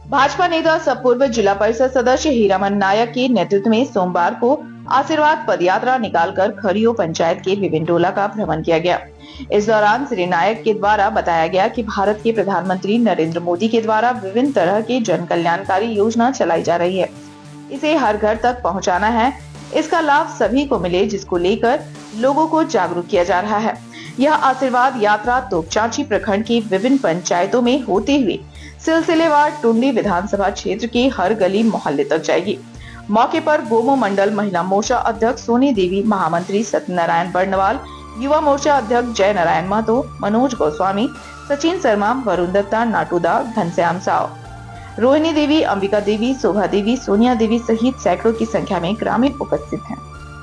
भाजपा नेता सह पूर्व जिला परिषद सदस्य हीरामन नायक के नेतृत्व में सोमवार को आशीर्वाद पदयात्रा निकालकर खरियो पंचायत के विभिन्न टोला का भ्रमण किया गया। इस दौरान श्री नायक के द्वारा बताया गया कि भारत के प्रधानमंत्री नरेंद्र मोदी के द्वारा विभिन्न तरह के जन कल्याणकारी योजना चलाई जा रही है, इसे हर घर तक पहुंचाना है। इसका लाभ सभी को मिले, जिसको लेकर लोगों को जागरूक किया जा रहा है। यह आशीर्वाद यात्रा तोपचांची प्रखंड की विभिन्न पंचायतों में होते हुए सिलसिलेवार टुंडी विधानसभा क्षेत्र के हर गली मोहल्ले तक जाएगी। मौके पर गोमो मंडल महिला मोर्चा अध्यक्ष सोनी देवी, महामंत्री सत्यनारायण बर्नवाल, युवा मोर्चा अध्यक्ष जय नारायण महतो, मनोज गोस्वामी, सचिन शर्मा, वरुण दत्ता, नाटूदा, घनश्याम साव, रोहिणी देवी, अंबिका देवी, शोभा देवी, सोनिया देवी सहित सैकड़ों की संख्या में ग्रामीण उपस्थित हैं।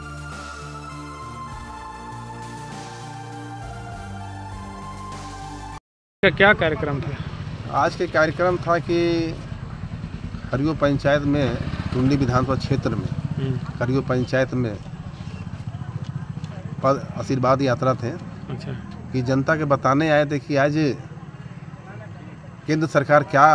क्या कार्यक्रम था? आज के कार्यक्रम था कि खरियो पंचायत में, टुंडी विधानसभा क्षेत्र में खरियो पंचायत में पद आशीर्वाद यात्रा थे। अच्छा। कि जनता के बताने आए थे कि आज केंद्र सरकार क्या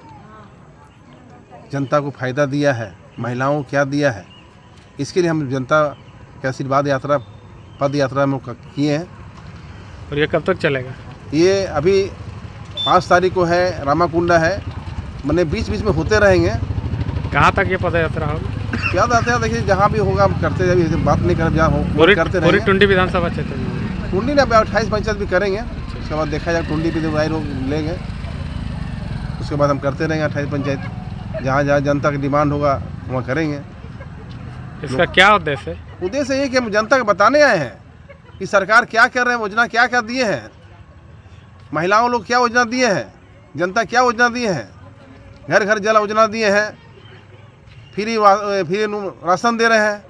जनता को फायदा दिया है, महिलाओं को क्या दिया है, इसके लिए हम जनता के आशीर्वाद यात्रा पद यात्रा में किए हैं। और ये कब तक चलेगा? ये अभी 5 तारीख को है, रामाकुंडा है, मैंने बीच बीच में होते रहेंगे। कहाँ तक ये पद यात्रा होगी? क्या आते हैं, देखिए जहाँ भी होगा हम करते हैं, बात नहीं कर जहाँ हो करते रहेंगे। टुंडी विधानसभा क्षेत्र टुंडी में 28 पंचायत भी करेंगे। उसके बाद देखा जाए टुंडी पे तो लोग लेंगे, उसके बाद हम करते रहेंगे 28 पंचायत, जहाँ जहाँ जनता की डिमांड होगा वहाँ करेंगे। इसका क्या उद्देश्य है? उद्देश्य ये कि हम जनता को बताने आए हैं कि सरकार क्या कर रहे हैं, योजना क्या क्या दिए हैं, महिलाओं लोग क्या योजना दिए हैं, जनता क्या योजना दिए हैं, घर घर जल योजना दिए हैं, फ्री राशन दे रहे हैं,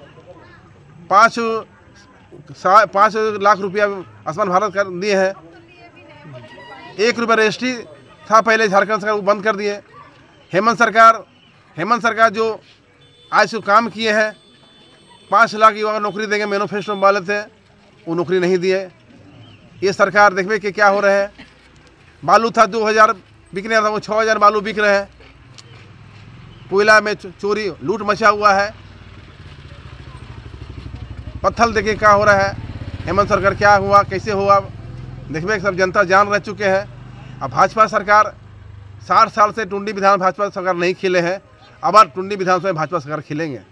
5 लाख रुपया आयुष्मान भारत कर दिए हैं, 1 रुपया रजिस्ट्री था पहले झारखंड सरकार को बंद कर दिए। हेमंत सरकार जो आज जो काम किए हैं, 5 लाख युवा नौकरी देंगे मैनिफेस्टो वाले थे, वो नौकरी नहीं दिए। ये सरकार देखिए कि क्या हो रहा है। बालू था 2000 बिकने था, वो 6000 बालू बिक रहे हैं। कोयला में चोरी लूट मचा हुआ है। पत्थर देखिए क्या हो रहा है। हेमंत सरकार क्या हुआ, कैसे हुआ, देखिए सब जनता जान रह चुके हैं। अब भाजपा सरकार 60 साल से टुंडी विधानसभा भाजपा सरकार नहीं खिले हैं, अब टुंडी विधानसभा भाजपा सरकार खिलेंगे।